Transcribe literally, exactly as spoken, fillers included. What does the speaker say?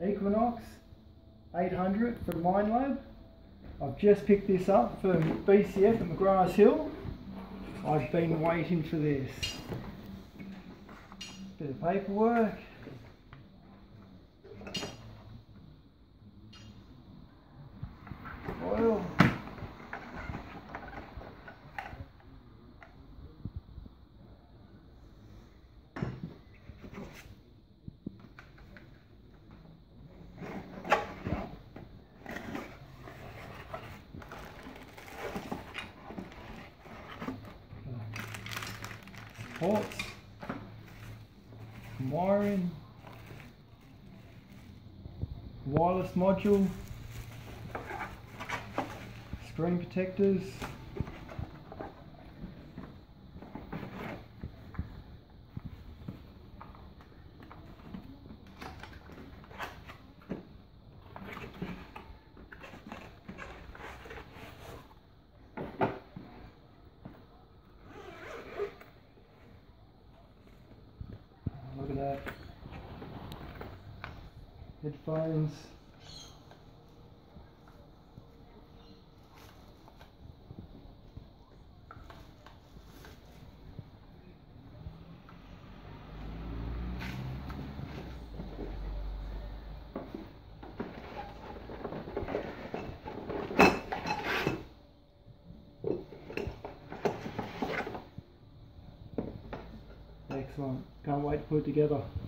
Equinox eight hundred from Minelab. I've just picked this up from B C F at McGraths Hill. I've been waiting for this. Bit of paperwork. Oil. Ports, wiring, wireless module, screen protectors, look at that, headphones, excellent, can't wait to put it together.